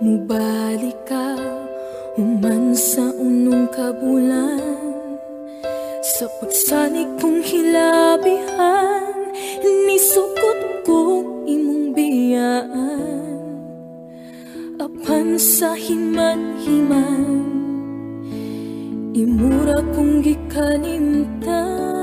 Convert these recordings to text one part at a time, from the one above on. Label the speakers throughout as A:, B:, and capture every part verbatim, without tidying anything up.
A: Mubalik ka human sa unong kabulan, sa pagsalig kong hilabihan, nisukot ko imong biyaan. Apan sa himan-himan, imura kong gikalimtan.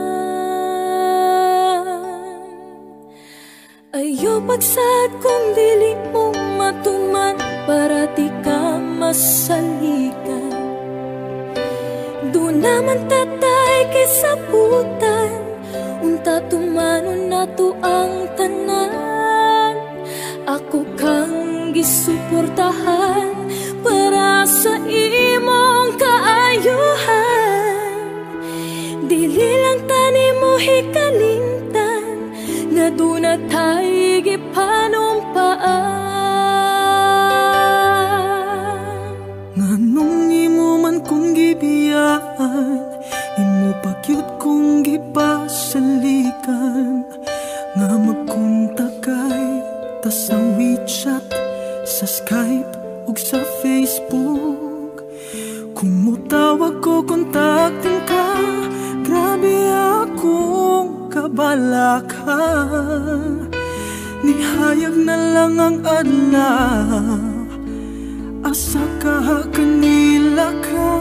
A: Ayaw pagsad kung dili mo matuman, para di ka masalikan. Doon naman tatay kay sabutan, unta tumanon na to ang tanan. Ako kang gisuportahan para sa imong kaayuhan. Dili lang tani mo hikalimtan, nga doon na tayo gipanumpaan.
B: Nganong imo man kong gibiyaan, imo pagyud kong gipasalikan. Nga magkontakay ta sa WeChat, sa Skype ug sa Facebook. Kung mutawag ko, kontaktin ka, grabe akong kabalaka. Nihayag na lang ang adlaw, asa ka kanila ka.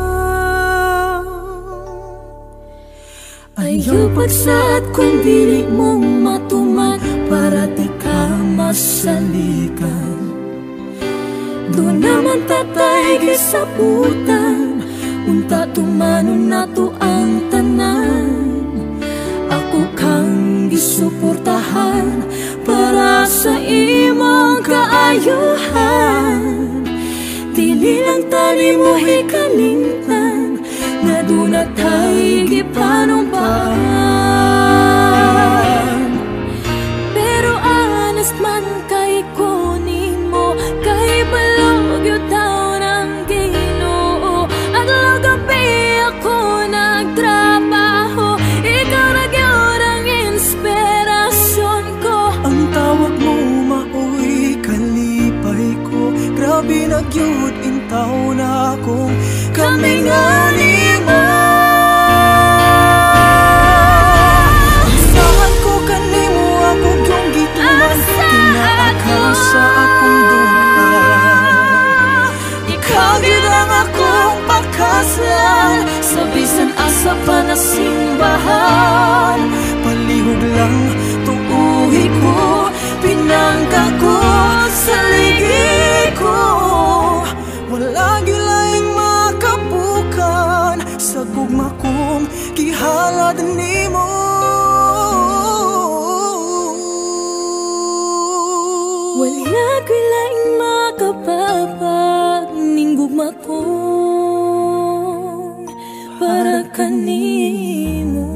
A: Ayaw pagsad kung dili mong matuman, para di ka masalikan. Doon naman tatay gisabutan, unta tumanon na to ang tanan. Ako kang gisuportahan para sa imong kaayuhan. Dili lang tani mo hikalimtan, nga doon na tayo gipanumpaan. Pero honest man kay ko nimo, kay balog yun daw ng Ginoo. Adlaw gabi ako nagtrabaho, ikaw na gyud ang inspirasyon ko.
B: Ang tawag mo maoy kalipay ko, grabe na gyud intaw na akong kami nga lima. Usahan ko kanimo ako yung gituman, kinaakaw sa akong duhan. Ikaw gyud ang akong pakaslan, sa bisan asa pa na simbahan. Palihog lang tuuhi ko, pinangka ko sa ligi ko. Wala gilaing makabukan, sa gugma kong gihalad nimo.
A: Wala gilaing makapapag ning gugma kong para kanimo.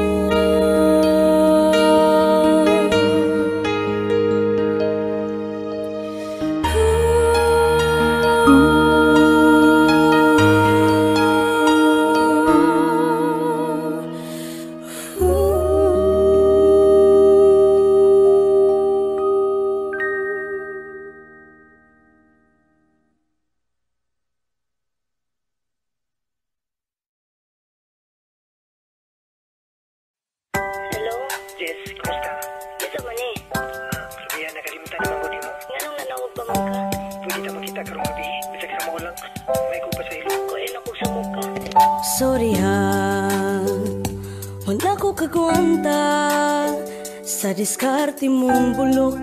C: Sorry ha, wala ko kagwanta sa diskarte mong bulok.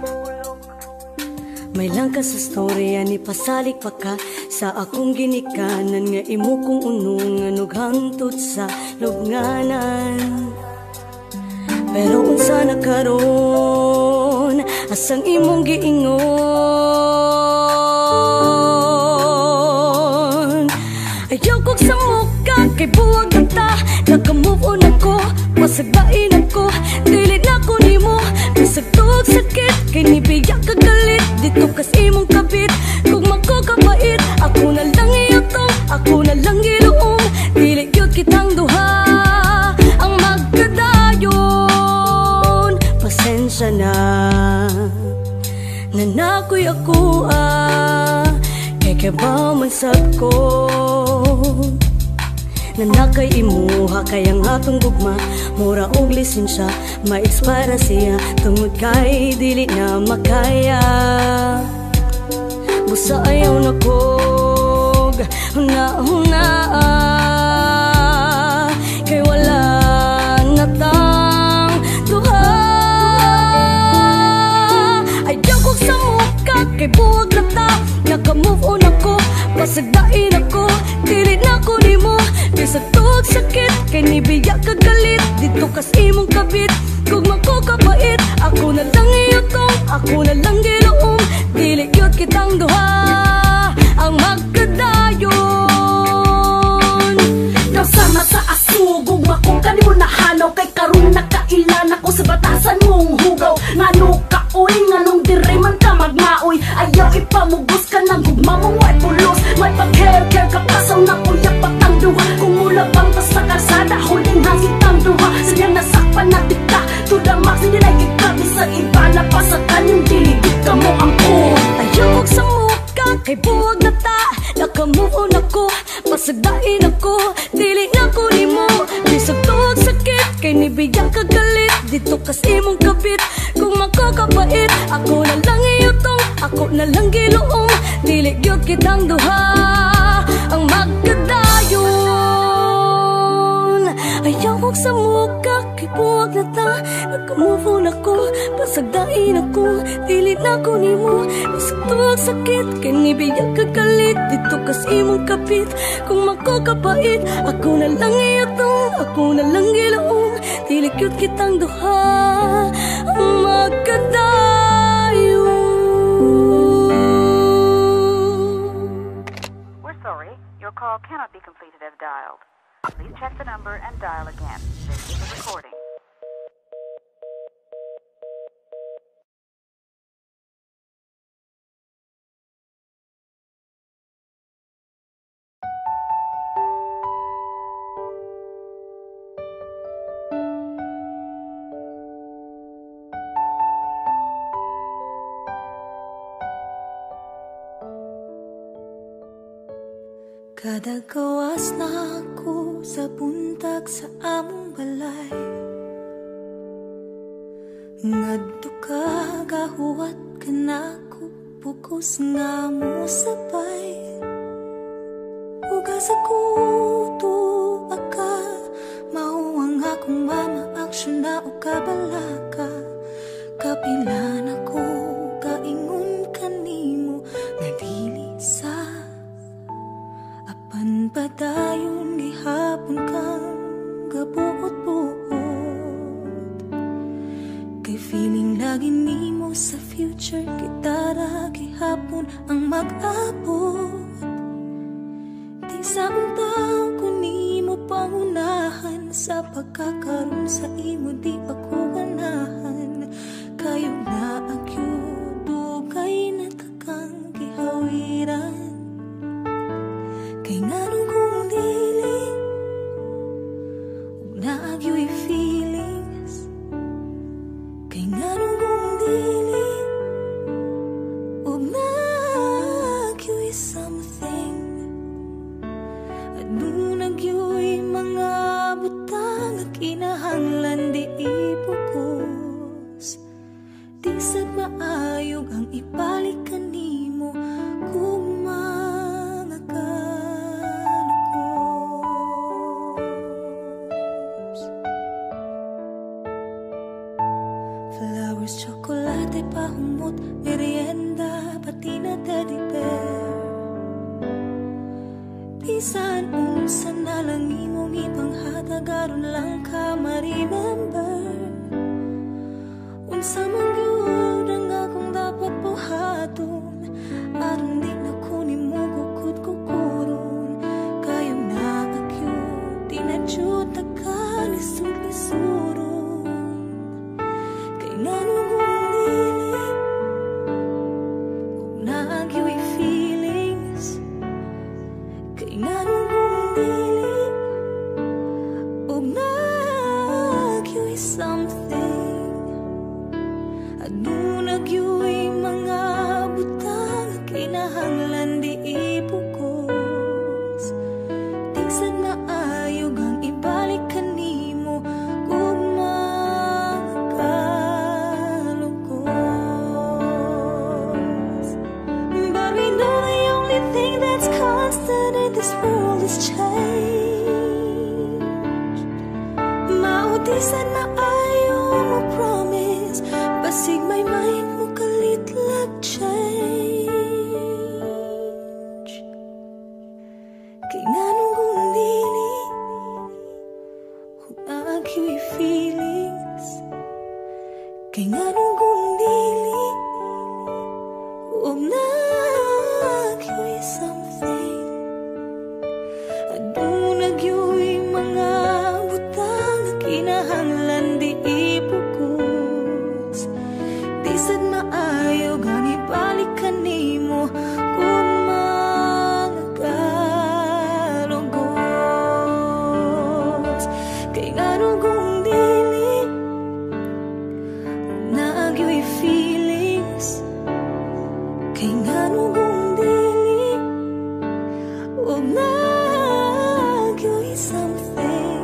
C: May lang ka sa storya ni pasalik pa ka sa akong ginikanan, nga imo kong unungan ug hangtod sa lubnganan. Pero unsa na karon, asang imong giingon? Ayaw kog sa muka, kay buwag na ta, naka-move on ako, pasagbain ako, dili na ko nimo, bisag tuog sakit, kay nibiyak kagalit, dito kas imong kapit, kung magkakabait, ako na lang iyotong, ako na lang iluong, dili yun kitang duha, ang magkadayon, pasensya na, nanakoy ako. kaya ba man sad ko nanakay imuha kaya nga tong gugma mura og lisensya ma-expire siya tungod kay dili na makaya busa ayaw na kog huna-huna kay wala na tang duha ayaw kog sa muka kay buwag na ta naka-move on ako pasagdain ako dili na ko nimo bisag tuog sakit kay nibiya ka galit dito kas imong kabit kung makukabait ako na lang iyotong ako na lang giluong dili gyud kitang duha ang magkadayon
A: Kasama sa asugog makong kanimo nahanaw kay karon nakailan ako sa batasan mong hugaw ngano ka uy nganong dire man ka magmaoy ayaw ipamugos ka ng gugma mong way pulos may pag-care-care ka pasaw na kuya patang duha kung mula bang tas sa karsada huling hangit ang duha siyang nasakpan na tika to the max hindi na kikabi sa iba na pasakan yung diligid ka mo ang po
C: ayaw kog sa muka kay buwag na ta naka-move on ako pasagdain ako dili na ko nimo bisag tuog sakit kay nibiya ka galit dito kas imong kabit kung makakabait ako na lang iyotong ako na lang giluong dili gyud kitang duha ang magkadayon ayaw kog sa muka kay buwag na ta naka-move on ako pasagdain ako dili na ko nimo bisag tuog sakit kay nibiya ka galit dito kas imong kapit kung makukabait ako na lang iyotong ako na lang giluong dili gyud kitang duha ang magkadayon.
D: We're sorry, your call cannot be completed as dialed. Please check the number and dial again. This is a recording.
B: Kada gawas na ako sa buntag sa among balay ngadto ka gahuwat ka na ko pugos nga mo sabay uga sa kuto aka mauwang akong mama aksyon na o kabalaka kapilan ako kaingon kanimo nga dili sa padayon gihapon kang gabuot-buot kay feeling lagi nimo sa future kita ra gihapon ang mag-abot di sa unta ko nimo pangunahan sa pagkakaroon sa imo di ako ganahan kayo na agyo dugay na takang gihawiran kay nganong kung dili ug naagyo'y feelings kay nganong kung dili ug naagyo'y something aduna agyo'y mga butang nga kinahanglan di ibukos di sad maayog ang ibalik kanimo kung mga ka flowers, chocolate, pahumot, merienda, pati na teddy bear bisan unsa na lang imong ipanghatag aron lang ka ma-remember unsa man gyud ang akong dapat buhaton aron di na ko nimo gugud-guguron kayo na agyud di na jud nagkalisod-lisuro nganong kung dili ug naagyo'y feelings kay nganong kung dili ug naagyo'y something aduna agyo'y mga butang kinahanglan di yesterday this world has changed. Mautisan na ayaw mo promise, basig may mind mo kalit lag change. Kay nganong kung dili kung naagiwi feelings, kay nganong kung dili kung naagiwi something. Adunag yo'y mga butang na kinahanglan di ipukus. Di sad maayo gani balikan nimo kung mga kalugos. Kay ngano kung dili naagyo'y feelings, kay ngano kung dili og naagyo'y something.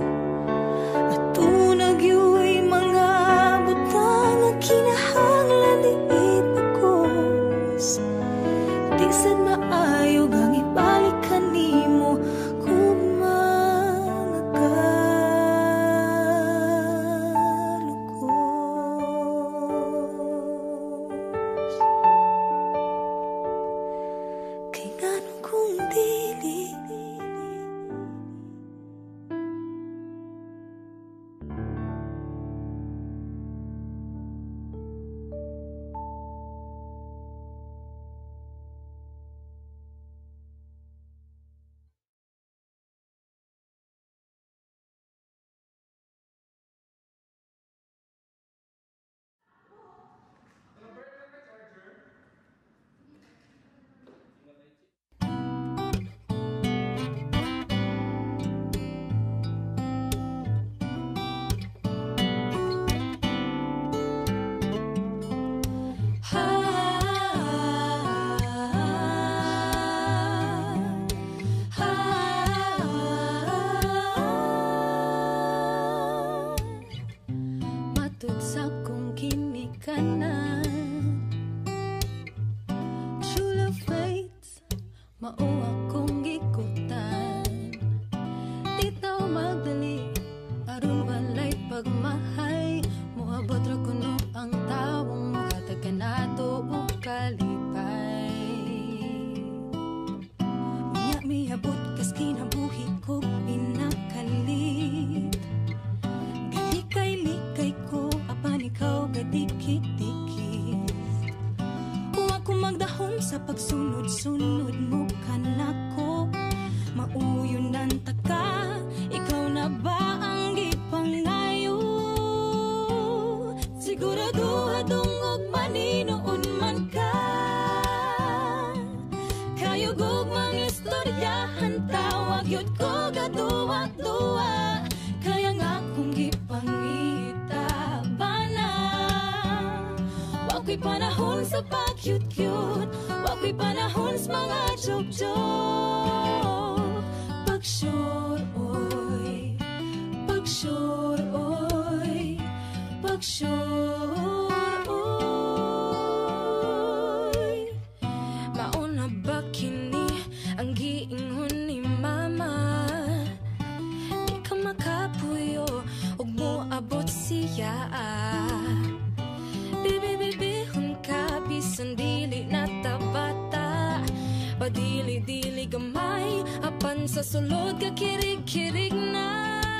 B: Atunag yo'y mga butang na kinahanglan di ipagkos. Di sad maayo gang ibalikan nimo kung mga kalugos. Kay ngano kung dili matud sa kong kinikanan. True love fates, mao akong gikutan. Di tao magdali, aron walay pagmahay. Moabot ra kuno ang tawong muhatag ka nato o kalipay. Unya miabot kas kinabuhi ko pinakalit. Galikay-likay ko, apan ikaw gadikit-dikit. Huwag ko magdahom sa pagsunod-sunod mo kanako. Mauyon ng taka, ikaw na ba ang gipangayo? Siguraduhadong og maninoon man ka. Kayugog mang istoryahan, tawag yun ko gaduwa-duwa. Kaya nga kung gipangita bana, wag ko'y panahon sa pag-cute-cute, wag ko'y panahon sa mga joke-joke. Pag-sure, oy, pag-sure, oy, pag-sure, oy. Mauna ba kini ang giingon ni mama? Di ka makapuyo ug mo abot siya. Bibi-bibihon ka bisan dili na tabata. Padili-dili gamay, apan sa sulod ka kirig-kirig na.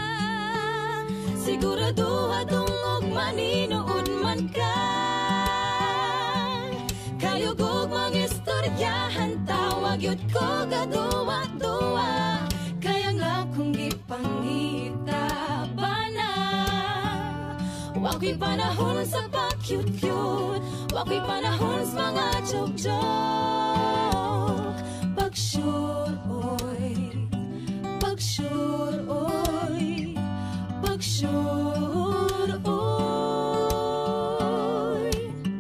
B: Siguraduhadong og maninood man ka. Kayugog mag-istoryahan, tawag yun ko gaduwa-duwa. Kaya nga kung gipangita bana, wag ko'y panahon sa pag-cute-cute, wag ko'y panahon sa mga joke-joke. Pag-sure, oy, pag-sure, oy, pag-sure, oy.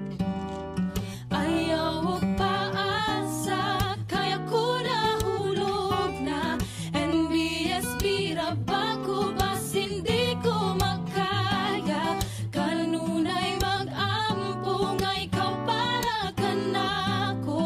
B: Ayaw og paasa, kaya ko nahulog na. N B S bira ba ko, bas hindi ko makaya. Kanunay mag-ampo nga ikaw para ka na ko.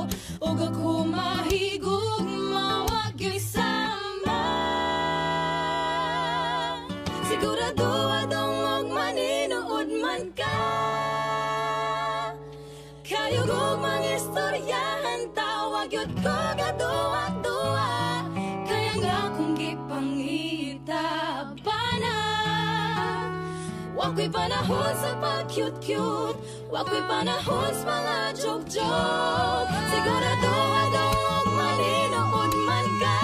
B: wag yun ko gaduwa-duwa. Kaya nga kung gipangita ba na, wag ko'y panahon sa pag-cute-cute, wag ko'y panahon sa mga joke-joke. Sigurado-ado maninood man ka,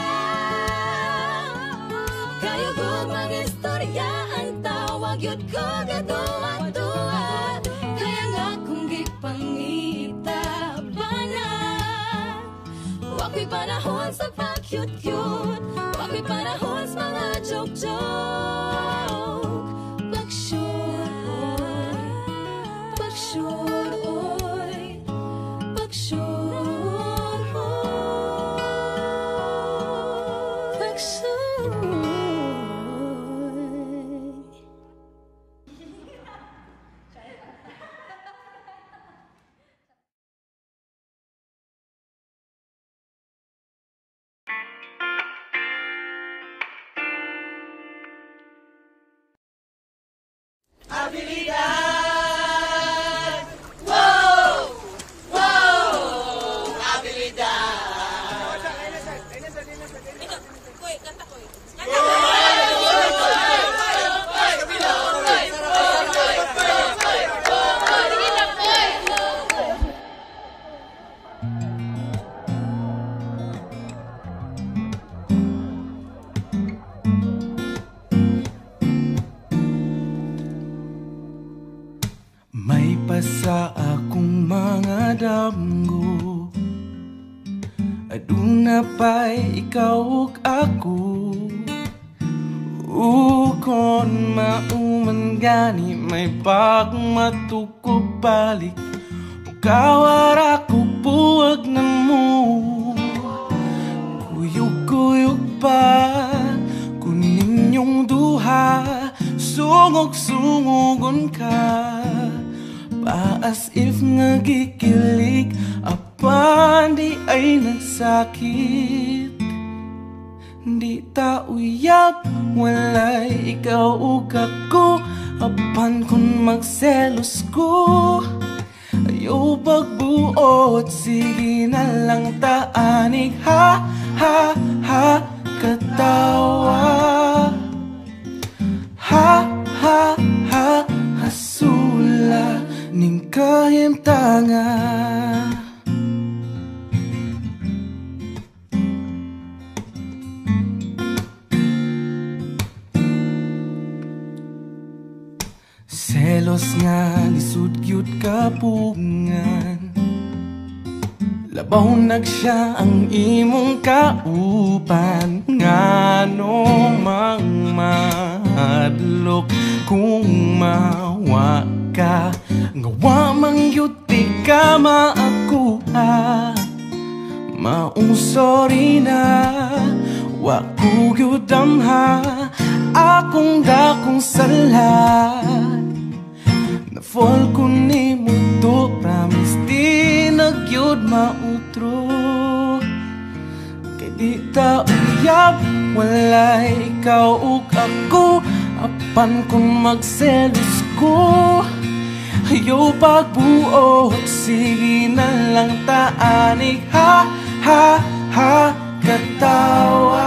B: kayo kung mag-istoryaan ta, wag yun ko gaduwa-duwa. Kaya nga kung gipangita ba na, wag ko'y panahon sa pag-cute-cute, wag ko'y panahon sa mga joke-joke. Pag-sure, pag-sure, oy, pag-sure, pag-sure.
E: Habilidad! Wow! Wow! Habilidad! Koy, kanta koy.
F: May pasa akong mga damgo, aduna pa'y ikaw ug ako. Ukon mauman gani may pagmatukog balik, kawara ko buwag na mo. Kuyog-kuyog pa kunin yung duha, sungog-sungogon ka pa as if nga gikilig, apan di ay nagsakit. Di ta uyab, walay ikaw ug ako, apan kun magselos ko, ayaw pagbuot, sige na lang taanig. Ha, ha, ha, katawa. Ha, ha, ha, hasula ning kahimtanga. Selos nga lisud gyud kapungan, labaw nagsiya ang imong kaupan. Ngano mang mahadlok kung mawa ka, ngawa mang yuti ka maakuha. Maong sorry na, wa ko gyud damha akong dakong sala. Na-fall ko ni mo to, promise di nagyod mautro. Kay di ta uyab, walay ikaw ug ako, apan kung magselos ko, ayaw pagbuot, sige na lang taanig. Ha, ha, ha, katawa.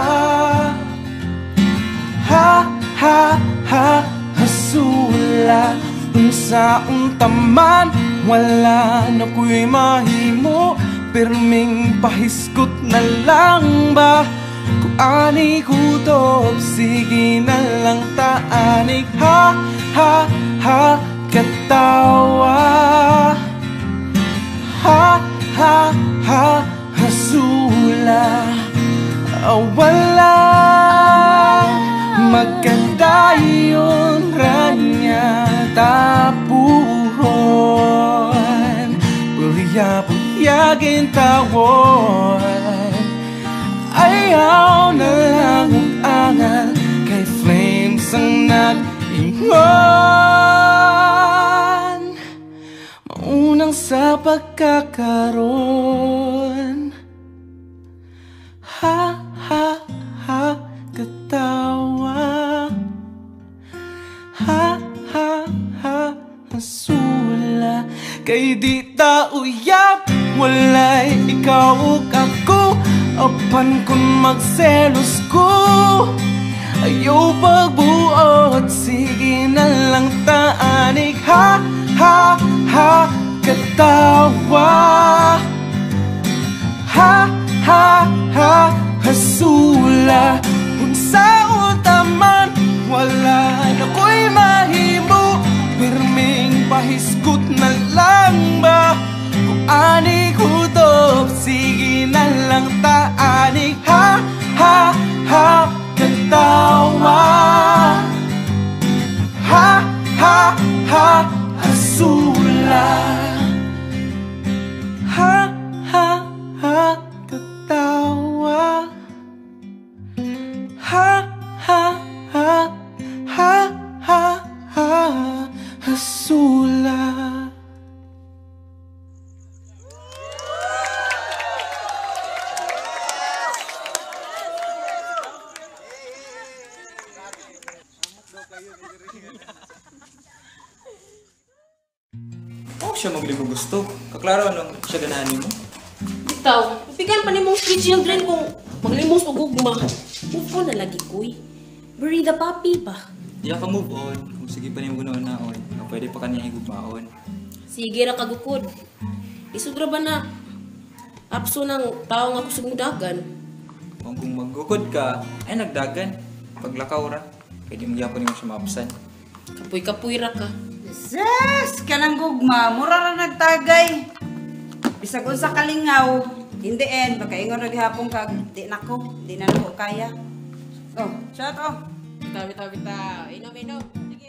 F: Ha, ha, ha, hasula. Unsa untaman, wala na ko'y mahimo, pirming pahiskot na lang ba? Kung ani kutob, sige na lang taanig. Ha, ha, ha, katawa. Ha, ha, ha, hasula. Wala magkadayon ranya tapuhon, pulya-pulyagin tawon. Ayaw na lang ang-angal, kay flames ang nag-ingon. Maunang sa pagkakaroon. Ha, ha, ha, katawa. Ha, ha, ha, hasula. Kay di ta uyab, walay ikaw ug ako. Apan kung magselos ko, ayaw pagbuot. Sige na lang taanig. Ha, ha, ha, katawa. Ha, ha, ha, hasula. Kung sa utaman, wala na ko'y mahimo. Pirming pahiskot na lang ba? Kung ani kutop, sige na lang taanig. Ha, ha, ha, katawa. Ha, ha, ha, hasula. Ha, ha, ha, katawa. Ha, ha, ha, ha, ha, ha, hasula.
G: Oo siya magligo gusto. Kaklaro anong siya ganahan mo?
E: Ikaw, pigan pa ni mong three children kung maglimos o gugma. Move on na lagi, kuy. Bury the puppy pa.
G: Diya ka move on. Kung sige pa niyo ganoon naon, na pwede pa kaniya higugmaon.
E: Sige ra kagukod. Isudra ba na apso ng tao nga kusog dagan?
G: Kung kung maggukod ka, ay nagdagan. Paglakaw ra, pwede magyapon niyo siya maapsan.
E: Kapoy-kapoy ra ka.
H: Sus! Kanang gugma, mura na nagtagay. Bisag unsa kalingaw, in the end, makaingon na gihapon kag, di nako, di na nako kaya. Oh, shut up.
E: Bitaw, bitaw, bitaw. Inom, inom. Sige.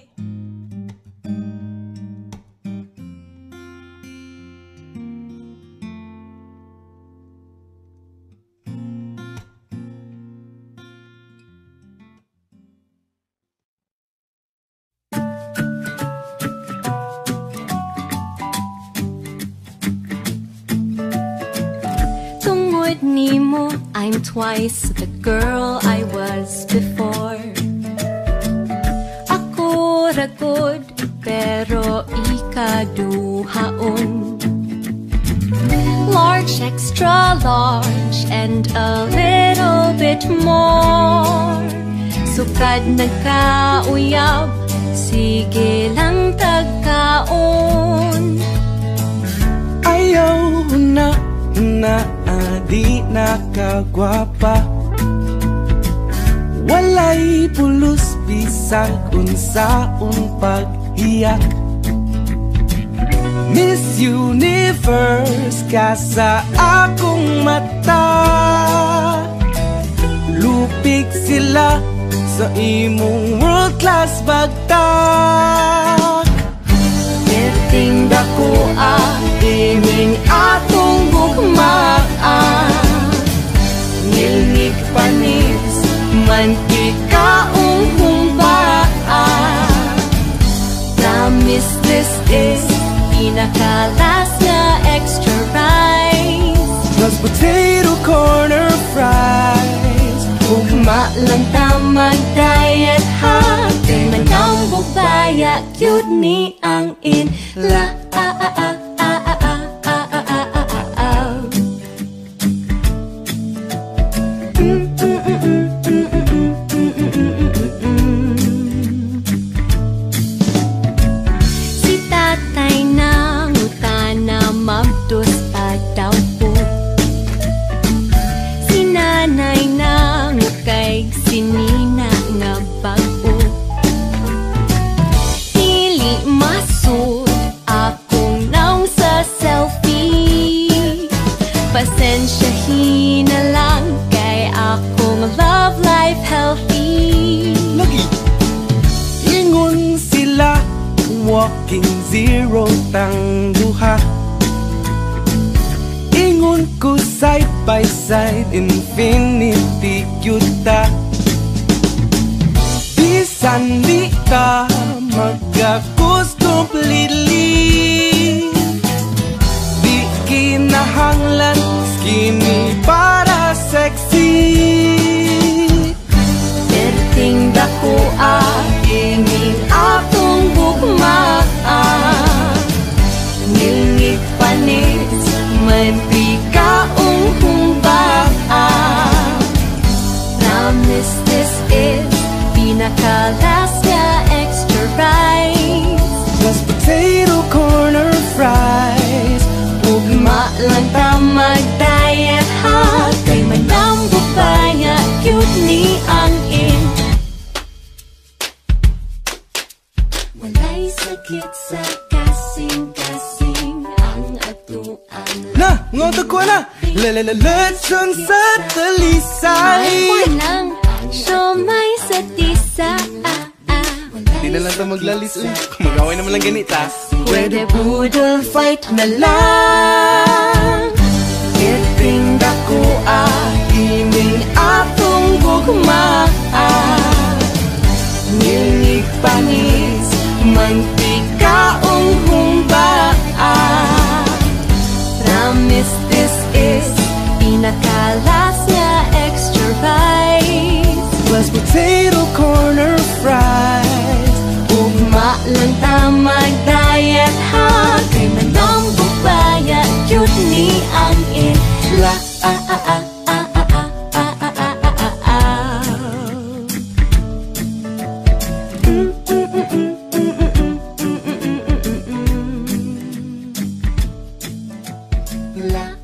C: Tungod nimo, I'm twice the girl I was before. Ako ragod, pero ikaduhaon. Large, extra large, and a little bit more. Sukad nagkauyab, sige lang tagkaon.
F: Ayaw na na di nakagwapa. Walay pulos bisag unsaon paghiyak. Miss Universe ka sa akong mata. Lupig sila sa imong world class bagtak.
C: Perting dako ah, ining atong bugmaan. Nilnig panis, mantika-ong humbaan. Promise this is pinakalas na extra rice.
F: Plus potato corner fries.
C: Ugma lang tamang diet ha. Kay manambog baya, cute ni ang inla. Ah, ah, ah, ah, ah, ah, ah, ah, ah, ah, ah. Mm, mm, mm, mm, mm, mm, mm, mm, mm, mm. Si tatay nang utana mabdos pa daw po. Si nanay nang kay sinina nga bago. Dili masud akong naong sa selfie. Pasensyahin na lang kay akong love life healthy.
F: Lagi ingon sila walking zero tang duha. Ingon ko side by side infinity yuta. Bisan di ka magakus completely. Di kinahanglan skinny para sexy.
C: Perting dako ah, ining atong bugmaan. Nilngit panis, mantika-ong humbaan.
F: Lechon sa talisay.
B: Walang siomay sa tisa.
F: Di na lang ito maglalis. Mag-away naman lang ganita. Pwede poodle fight na lang. Iting dako ining atong gugma. Nginig panis mantikaong humba. Promise this is pinakalas niya extra rice plus potato corner fries. Ugma lang ta mag-diet ha. Kay manong bubaya yun ni ang itla. Ah ah ah ah ah ah ah ah ah ah ah. Mm, mm, mm, mm, mm, mm, mm, mm, mm. La.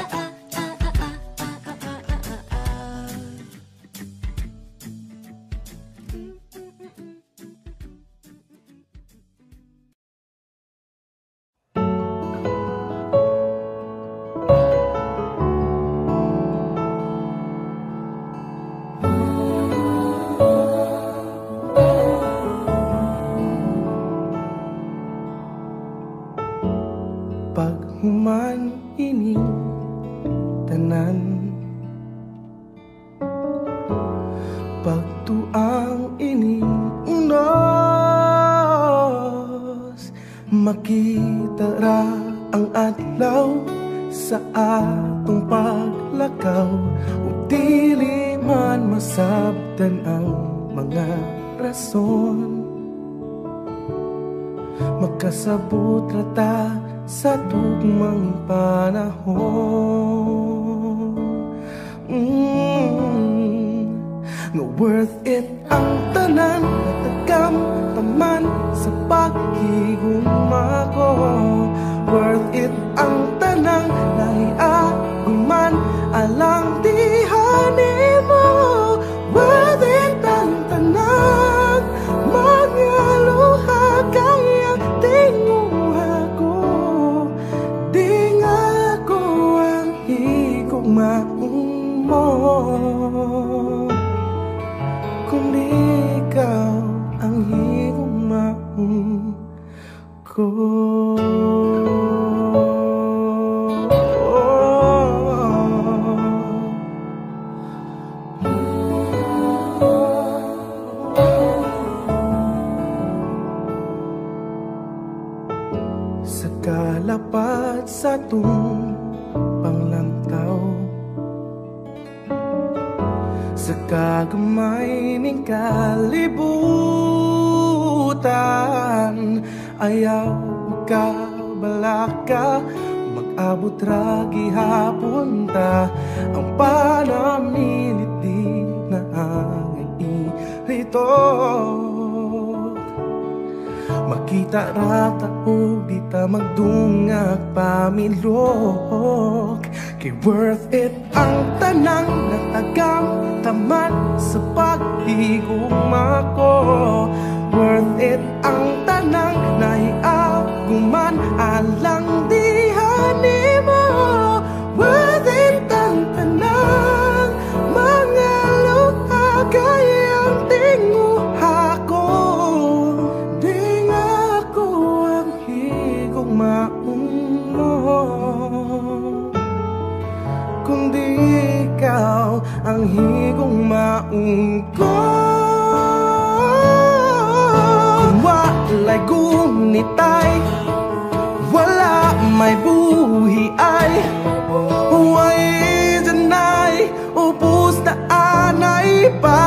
F: Paghuman ining tanan, pagtuang ining unos, makita ra ang adlaw sa atong paglakaw. Ug dili man masabtan ang mga rason, makasabot ra ta sa tugmang panahon. mm. Nga worth it ang tanan, natagam taman sa paghigugma ko. Worth it ang tanang nahiaguman alang dihanin mo. Worth it ang tanan, mga luha kaya tinguha ko. Di nga ko ang higugmaong mo, kundi ikaw ang higugmaong ko. Sa kalapat sa tung panglantaw, sa kagamay ning kalibutan, ayaw makabalaka, mag-abot ra gihapon ta. Ang panamilit di na ang irito, makita ra taog di ta magdungag pamilok. Kay worth it ang tanang natagam taman sa paghigugma ko. Worth it ang tanang nahiaguman alang dihanin mo. Worth it ang tanang mga luha kayang tinguha ko. Di nga ko ang higugmaong mo, kundi ikaw ang higugmaong ko. Kung wala'y gunitay, wala may buhi ay huway janay upos na anay pa.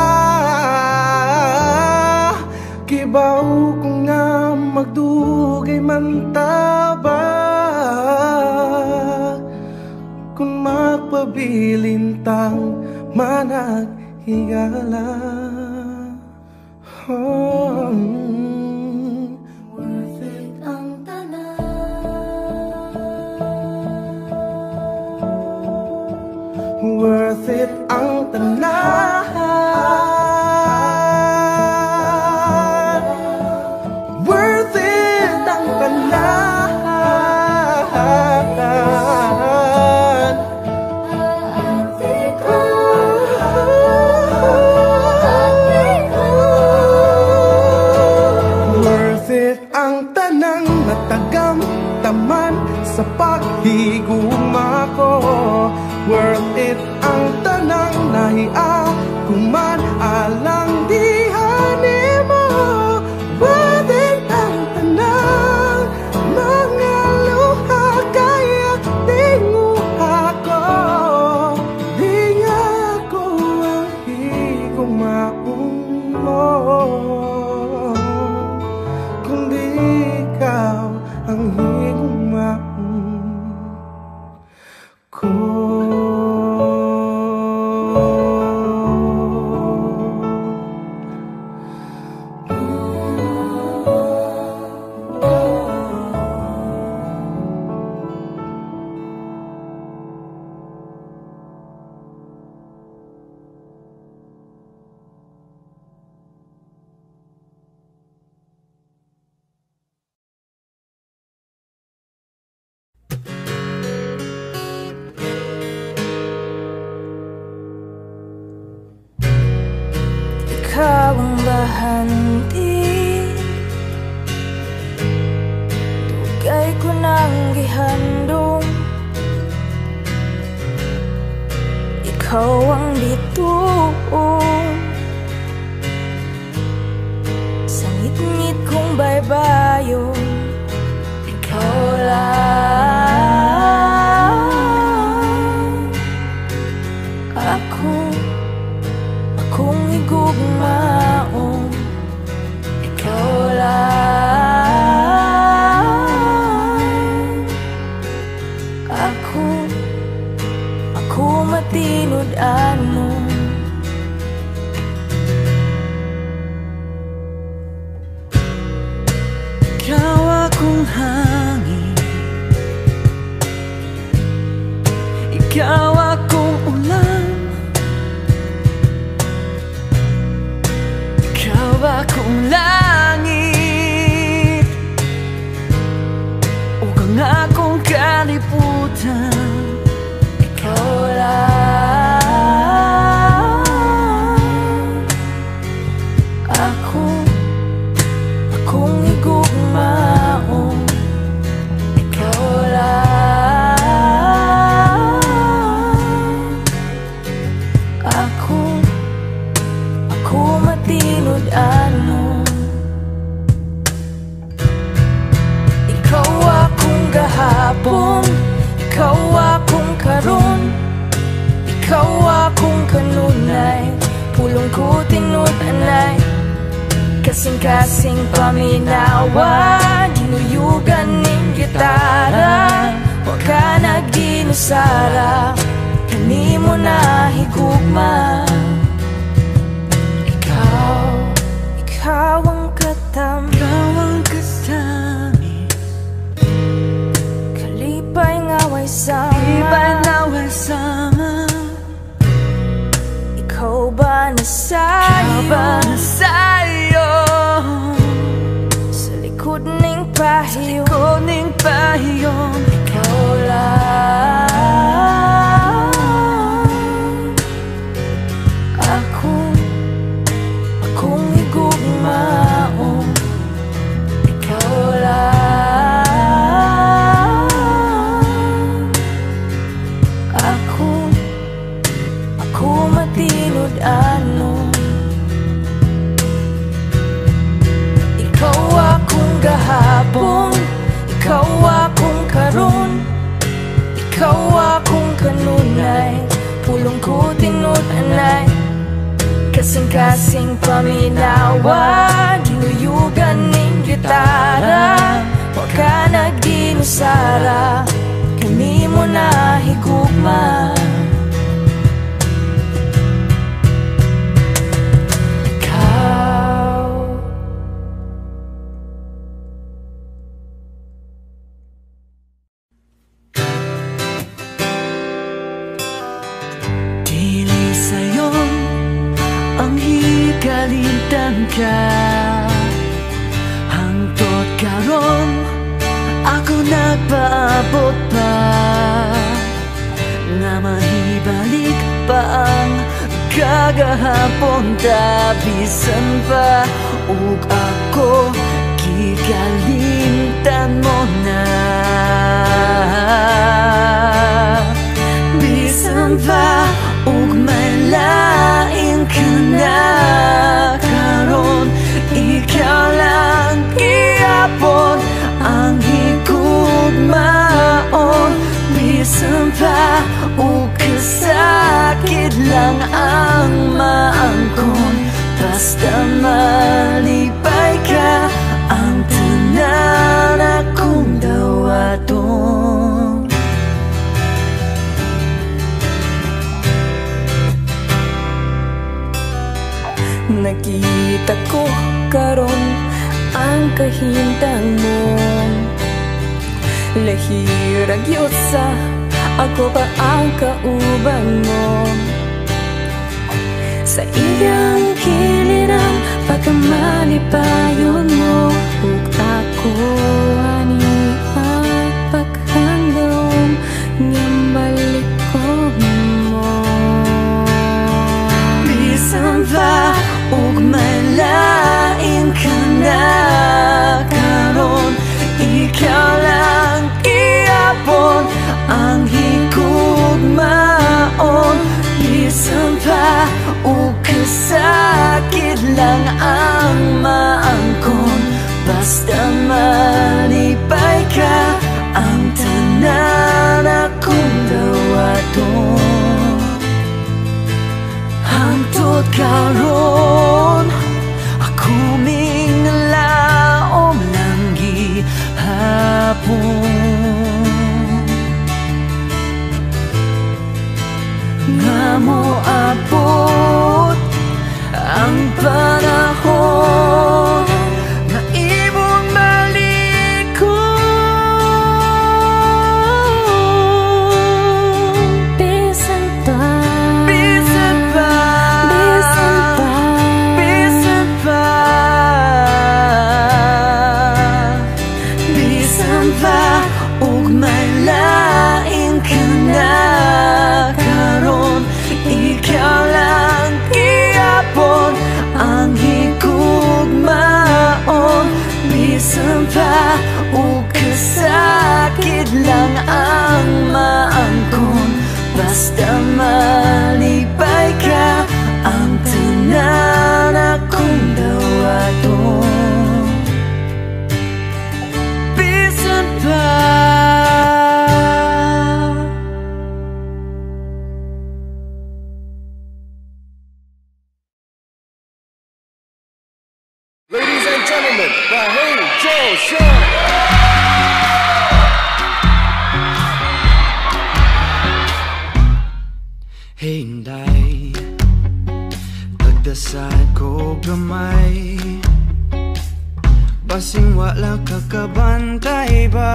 F: Kibaw ko nga magdugay mantaba, kung magpabilintang manag higala. Oh, mm. Worth it ang tanan, worth it ang tanan, worth it ang tanan.
I: Ngunit ang tanang nahiya kuman alang dihan nimo. Pwede ang tanang mga luha kaya tinguha ko. Di nga ko ang higumaong mo, kundi ikaw ang higumaong ko.
C: Ikaw ang bahanti, dugay ko nang gihandong. Ikaw ang bituon sa ngit-ngit kong baybayon. Ikaw lang ako, akong igugmaon. Ikaw lang ako, ako matinud-ano.
F: Ikaw akong hangin, ikaw akong ulan, ikaw akong langit, ug ang akong kalibutan.
C: Ikaw lang ako, akong igugmaon. Ikaw lang ako, ako matinud-ano. Ikaw akong gahapon, ikaw akong karon, ikaw akong kanunay, pulong ko tinud-anay. Kasing-kasing paminawa, ginuyugan ning gitara, wa ka nagginusara, kanimo na higugma. Ikaw, ikaw ang katam,
F: Ikaw ang kasami,
C: kalipay ngaway sama.
F: iba'y naway sama.
C: Ikaw ba nasayo?
F: Ikaw ba nasayo?
C: Sa likod ning pahiyo,
F: Kuning pahiyon.
C: ikaw lang ako, akong igugmaon. Ikaw lang ako, ako matinud-ano. Ikaw akong gahapon, ikaw akong karon, ikaw akong kanunay, pulong ko tinud-anay. Kasing-kasing paminawa, ginuyugan ning gitara, wa ka nagginusara, kanimo na higugma. Ikaw,
F: Dili sa'yo ang higalintan ka, hangtod karon ako nagpaabot pa, nga mahibalik pa ang kagahapon. Tabisan pa ug ako gigalintan mo na, bisan Bisan pa ug may lain ka na karon, ikaw lang gihapon ang higugmaon. Bisan pa ug kasakit lang ang maangkon, basta malipay ka ang tanan akong dawaton. Nakita ko karon ang kahintang mo, lahirag sa ako pa ang kauban mo. Sa iyang kilirang pagkamalipayon mo, ug ako ani at paghanggang ngambalik ko mo. Bisan pa ug may lain ka na karon, ikaw lang gihapon ang higugmaon. Bisan pa ug kasakit lang ang maangkon, basta malipay ka ang tanan akong dawaton. Hangtod karon ako minglaom lang gihapon, nga mo abot ang panahon na imong malikon. Bisan pa, bisan pa, bisan pa, bisan pa, bisan pa ug may lain ka na karon, ikaw lang gihapon ang higugmaon. Bisan pa ug kasakit lang ang maangkon, basta malipay ka ang tanan akong dawaton. Bisan pa.
I: Ladies and gentlemen, the Hey Joe Show!
J: Hinday, pagdasad ko gamay, basing wala kakabantay ba,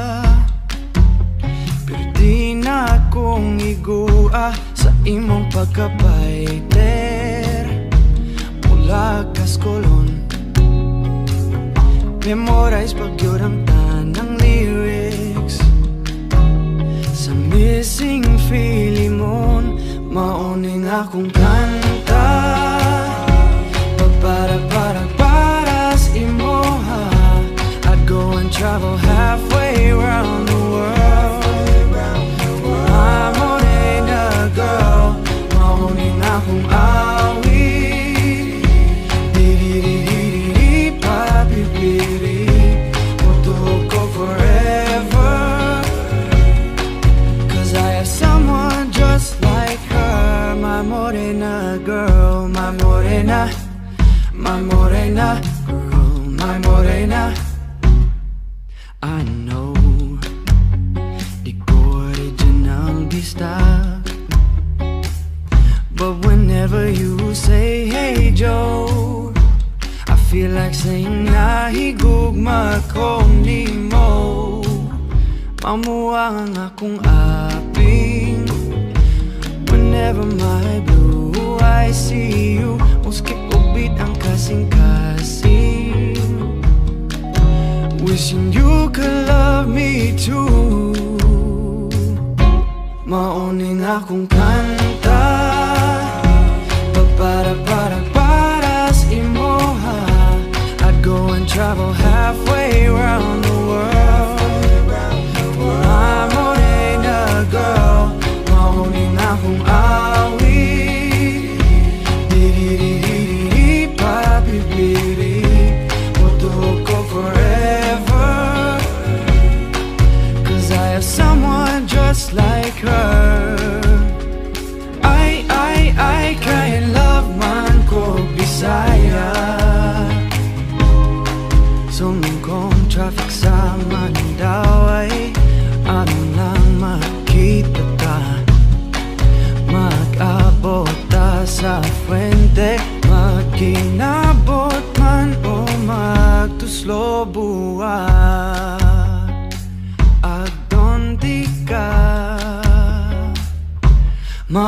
J: pero di na akong igua sa imong pagkabayter. Mula kaskolon, memorize pagyod ang tanang lyrics sa missing Filimon. Mauning akong kanta, pagpara-para-paras imoha. I'd go and travel halfway around the world. My morena girl, mauning akong awi. Di-di-di-di-di-di, papi-piri, mutuhog ko forever. Cause I have someone just like her. My morena girl, my morena, my morena girl, my morena. I know di ko original bista, but whenever you say hey Joe, I feel like saying nahigugma ko nimo. Mamuwang ang akong aping whenever my blue eyes see you. Muski ubit ang kasing-kasing, wishing you could love me too. Mauning akong kanta, pagpara-para-paras imoha. I'd go and travel halfway around the world. My morena girl, mauning ako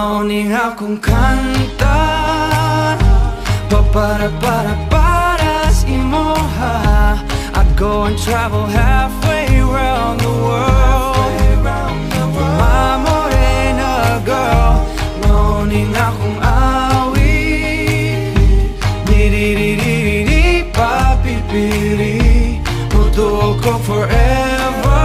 J: Mauning akong kanta pa para para para sa imoha. I go and travel halfway around the world for my morena girl. Mauning akong awit, di-di-di-di-di-di, papipili, mutuo ko forever.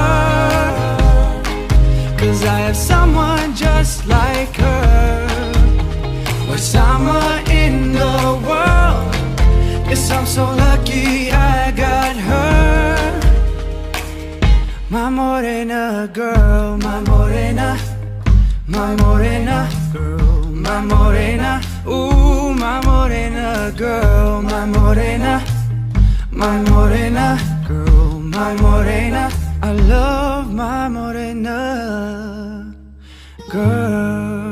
J: Cause I have someone just like her. We're summer in the world. Yes, I'm so lucky I got her. My morena girl, my morena, my morena girl, my morena. Ooh, my morena girl, my morena, my morena girl, my morena. I love my morena girl.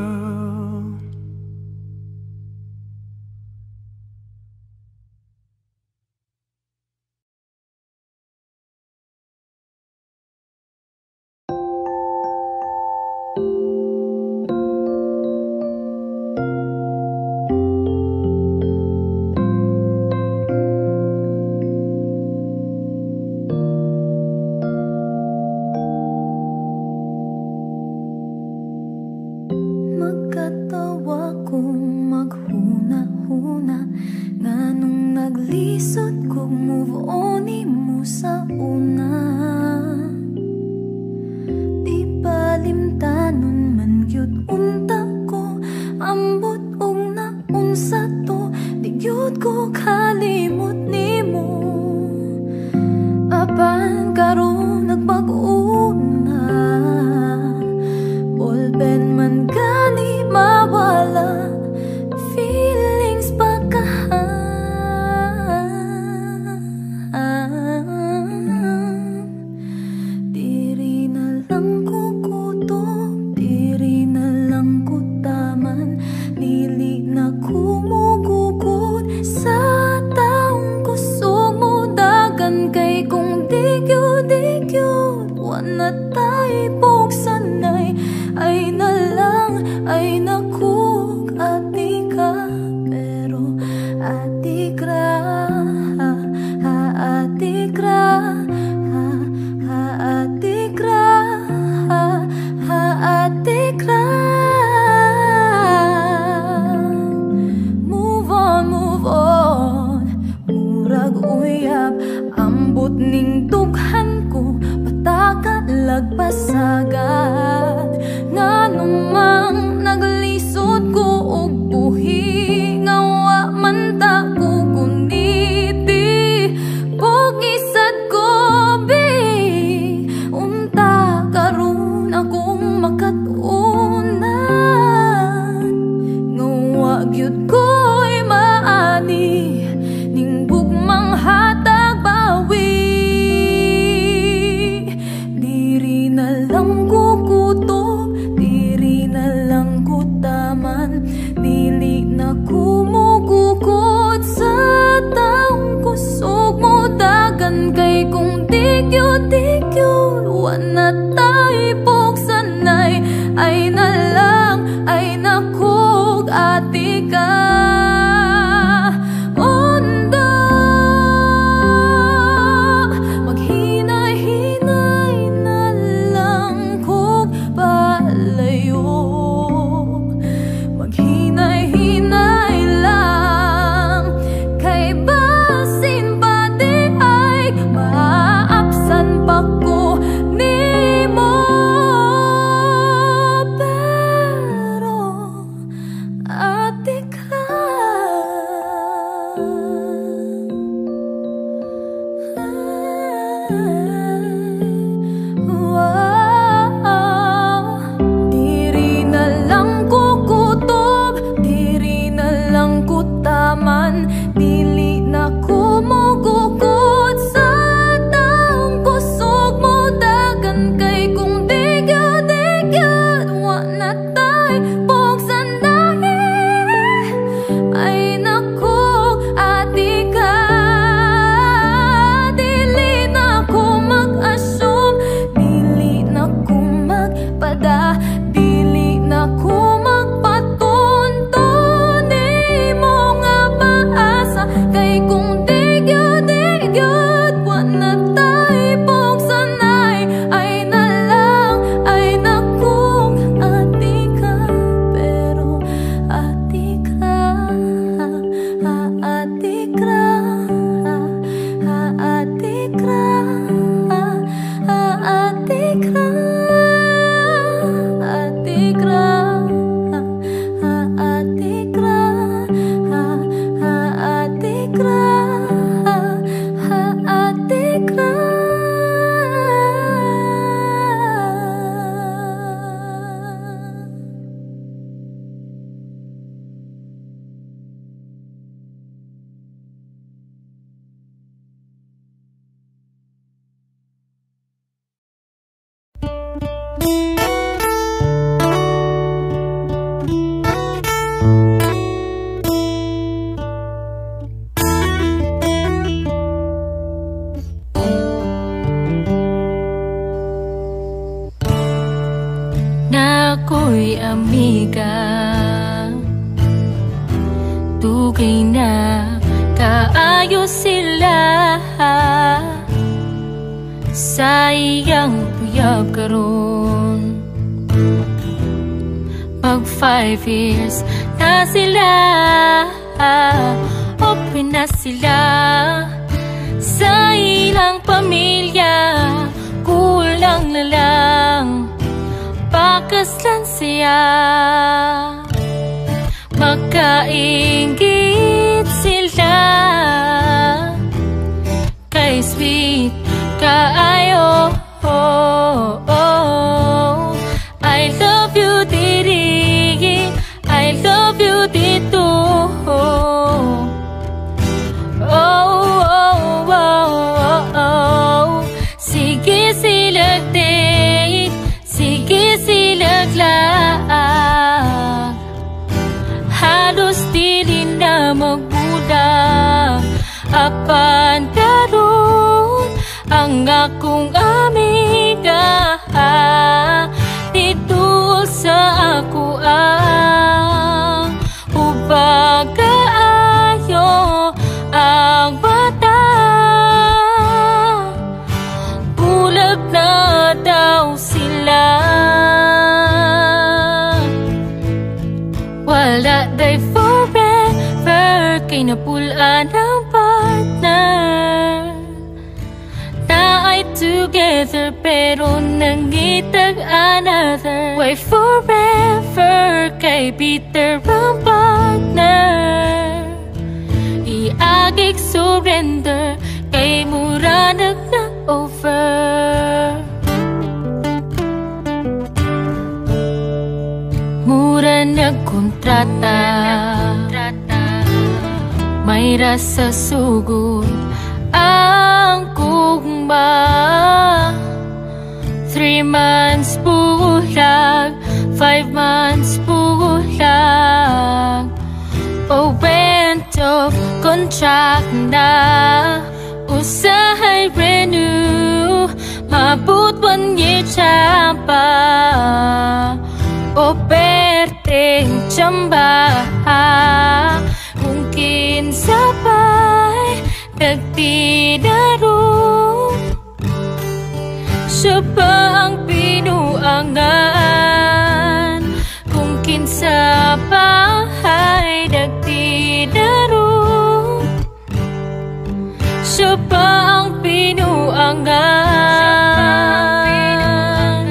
C: Ate okay na kaayos sila sa iyang puyab karon. Pag five years na sila, open na sila sa ilang pamilya. Kulang na lang pakaslan siya. Makaingit sila kay sweet kaayo. Oh, oh. I love you diri, I love you dito. Oh, oh, oh, oh, oh. Sige silag date, sige silag laag. Halos dili na magbudak apan karon ang akong amiga dito sa ako ang ubag kaayo ang bata. Bulag na daw sila, wala day forever kay napulaan ang partner. Na ay together pero nangitag another. Why forever kay bitter ang partner. Iagig surrender kay mura nag na over. Mura nagkontrata, may rasa sugod ang kugma. Three months bulag, five months bulag. Oh, went off contract na, usahay renew. Mabut one year champa, o perteng chamba. Kung kinsa pa'y nagtinaro, siya pa ang pinuangan. Kung kinsa pa'y nagtinaro, siya pa ang pinuangan.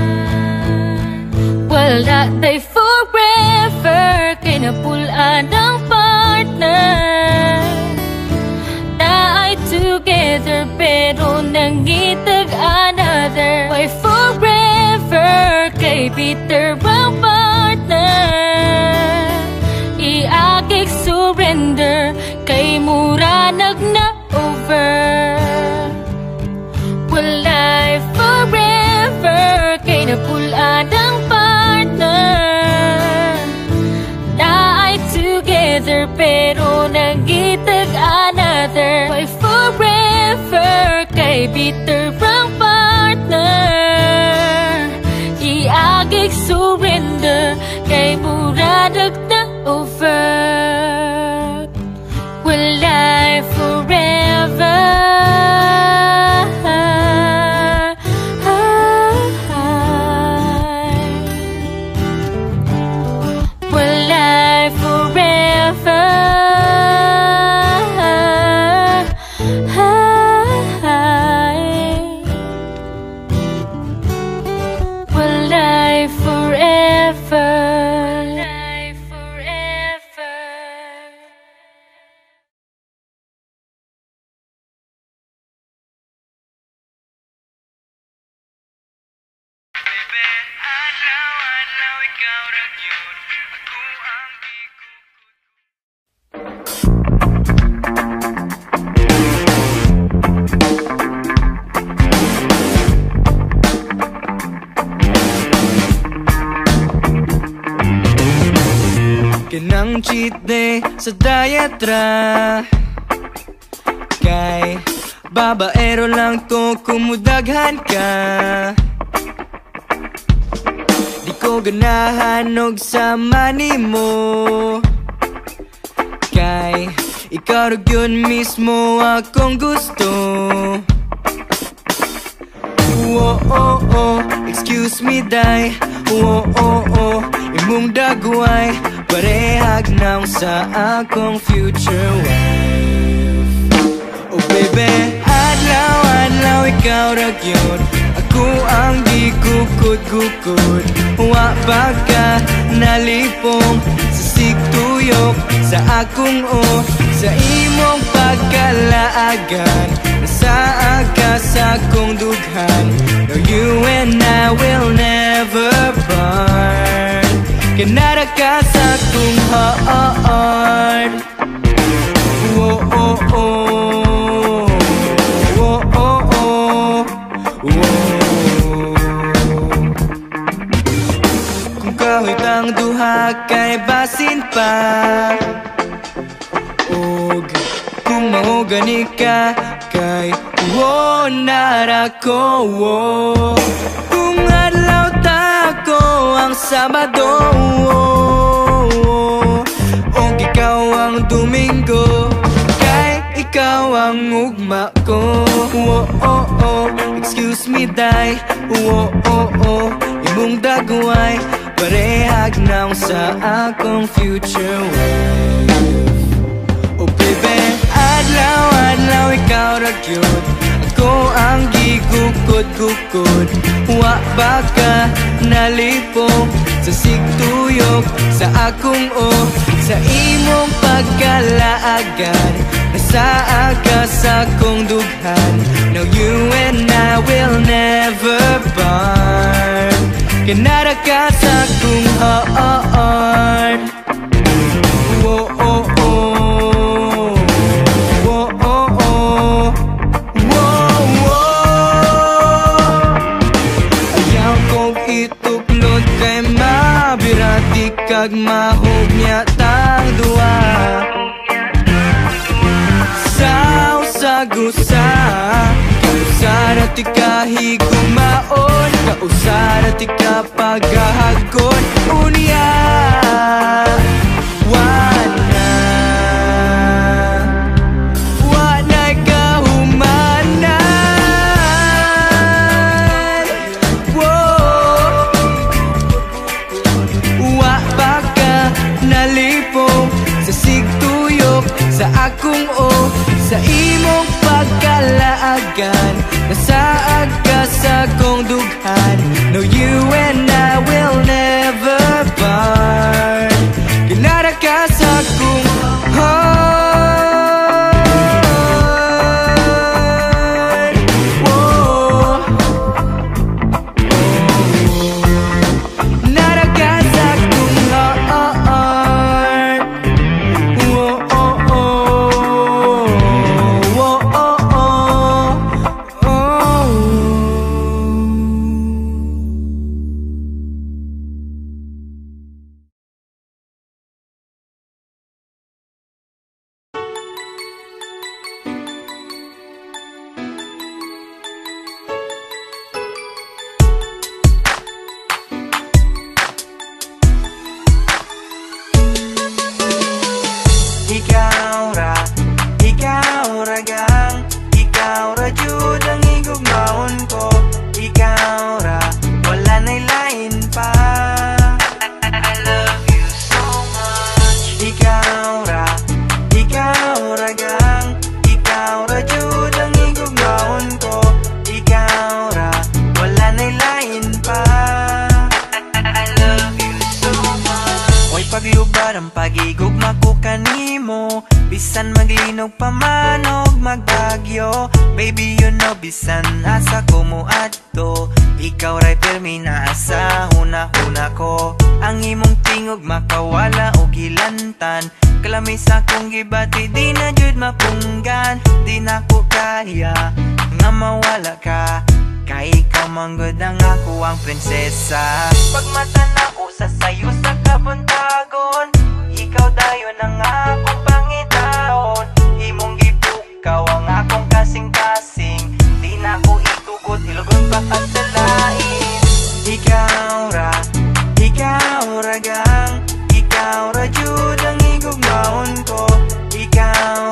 C: Wala day forever kay napulaan ang partner. Na ay together pero nangitag another. Why forever kay bitter ang partner. Iagig surrender kay mura nag na over. Walay forever kay napulaan ang partner. Na ay together pero nagitag another. Why forever kay bitter ang partner. Iagig surrender kay mura nag na over. Walay forever. Walay forever. Walay forever. Walay forever.
J: Kinang cheat day sa diet ra, kay babaero lang to kumudaghan ka. Di ko ganahan og sama nimo, kay ikaw ra gyud mismo akong gusto. Oh, oh, oh, excuse me, day. Oh, oh, oh, imong dagway parehag naw sa akong future wife. Oh baby, adlaw, adlaw, ikaw ra gyud ako ang gikukod-gukod. Wa pa ka nalipong sa sigtuyok sa akong o sa imong pagkalaagan. Nasaa ka sa akong dughan. No, you and I will never part. Kanara ka sa akong heart. Oh, oh, oh. Oh, oh, oh. Oh. Kung kahit ang duha kay basin pa, og kung maugani ka kay wo nara ko, wo. Kung adlaw ta ko ang Sabado, og ikaw ang Domingo, kay ikaw ang ugma ko. Oh, oh, oh, excuse me, day. Oh, oh, oh, imong dagway parehag naw sa akong future wife. Oh baby, adlaw, adlaw, ikaw ra gyud ako ang gigukod-gukod. Wa ba ka nalipong sa sigtuyok sa akong o sa imong pagkalaagan. Nasaa ka sa akong dughan. Now you and I will never part. Kanara ka sa akong heart. Oh, oh, oh. Oh, oh, oh. Whoa, whoa. Ayaw kong ituklod kay mabirati kag mahog niya tang duwa. Sa usagusa kausara ti kahigumaon, kausara ti kapagahagon. Unya wana wana'y kahumanan. Whoa. Wa ba ka nalipong sa sigtuyok sa akong o sa imong pagkalaagan. Nasaag ka sa akong dughan. No, you and I will never part. Kinara ka sa akong heart. Whoa. Nara ka sa akong heart. Whoa, oh, oh. Whoa, oh, oh. Oh.
K: Ikaw ra, ikaw ra gang, ikaw ra jud ang igugmaon ko. Ikaw ra, wala na'y lain pa. I love you so much. Ikaw ra, ikaw ra gang, ikaw ra jud ang igugmaon ko. Ikaw ra, wala na'y lain pa. I love you so much. Oy paglubad ang pagigugma ko kanimo, bisan maglinog pa man og magbagyo. Baby, you know bisan asa ko mo adto, ikaw ray pirmi na asa huna-huna ko. Ang imong tingog makawala og hilantan, kalamis akong gibati di na jud mapunggan. Di na ko kaya nga mawala ka, kay ikaw manggod ang ako ang prinsesa. Pag mata na usa sayo sa kabuntagon, ikaw dayon ang akong pangitaon. Imong gipukaw ang akong kasing-kasing, di na ko itugod ilugon pa at sa lain. Ikaw ra, ikaw ra gang, ikaw ra jud ang igugmaon ko. Ikaw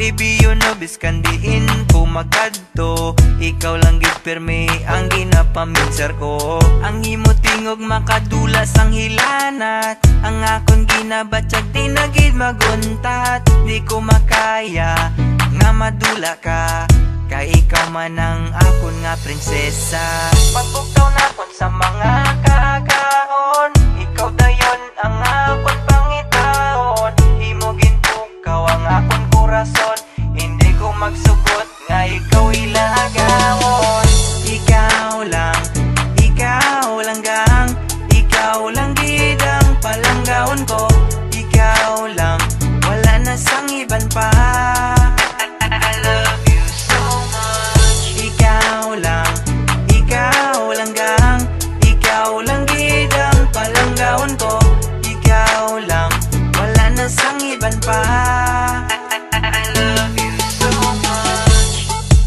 K: Baby, you know, biskandiin ko magkadto. Ikaw lang gid permi ang ginapaminsar ko. Ang imo tingog makadulas ang hilanat. Ang akon ginabatyag di na gid maguntat. Di ko makaya nga madula ka, kay ikaw man ang akon nga prinsesa. Pagbukaw na kon sa mga kaagaon, ikaw dayon ang akon pangitaon. Imo gintukaw ang akon korason, hindi ko magsugot nga ikaw ilagawon. Ikaw lang, ikaw lang gang, ikaw lang gidang palanggawon ko. Ikaw lang, wala na sang iban pa. I love you so much. Ikaw lang, ikaw lang gang, ikaw lang gidang palanggawon ko. Ikaw lang, wala na sang iban pa. I love you so much.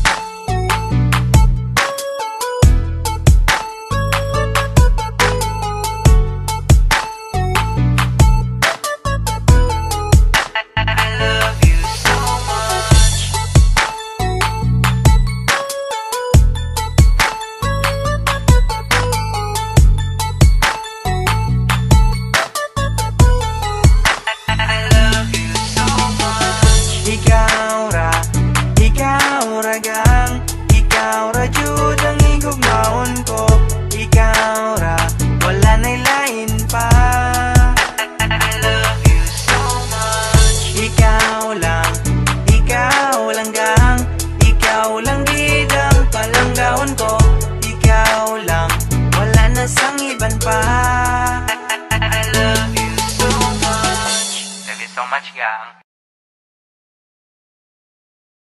K: I love you so much. I love you so much. Ikaw ra, ikaw ra gang, ikaw ra jud ang higugmaon ko. Ikaw ra, wala na'y lain pa. I love you so much. Ikaw lang, ikaw lang gang, ikaw lang gidang palanggawon ko. Ikaw lang, wala na sang iban pa. I love you so much. Love you so much gang.